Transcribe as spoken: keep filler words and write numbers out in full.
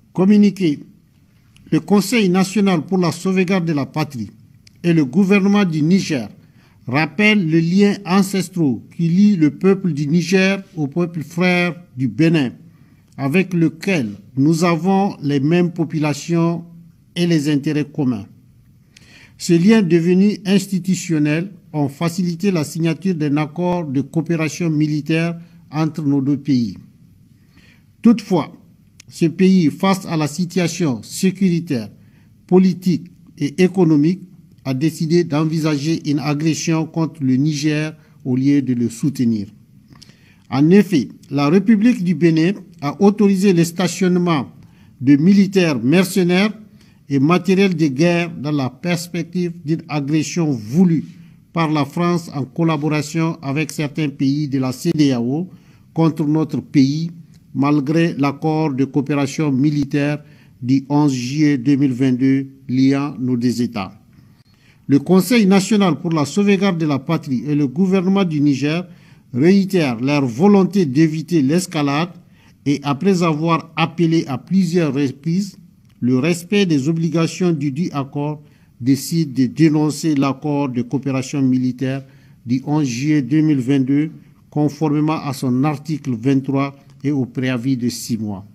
Communiqué. Le Conseil national pour la sauvegarde de la patrie et le gouvernement du Niger rappellent les liens ancestraux qui lient le peuple du Niger au peuple frère du Bénin, avec lequel nous avons les mêmes populations et les intérêts communs. Ces liens devenus institutionnels ont facilité la signature d'un accord de coopération militaire entre nos deux pays. Toutefois, ce pays, face à la situation sécuritaire, politique et économique, a décidé d'envisager une agression contre le Niger au lieu de le soutenir. En effet, la République du Bénin a autorisé le stationnement de militaires mercenaires et matériel de guerre dans la perspective d'une agression voulue par la France en collaboration avec certains pays de la C E D E A O contre notre pays, malgré l'accord de coopération militaire du onze juillet deux mille vingt-deux liant nos deux États. Le Conseil national pour la sauvegarde de la patrie et le gouvernement du Niger réitèrent leur volonté d'éviter l'escalade et, après avoir appelé à plusieurs reprises le respect des obligations du dit accord, décident de dénoncer l'accord de coopération militaire du onze juillet deux mille vingt-deux conformément à son article vingt-trois et au préavis de six mois.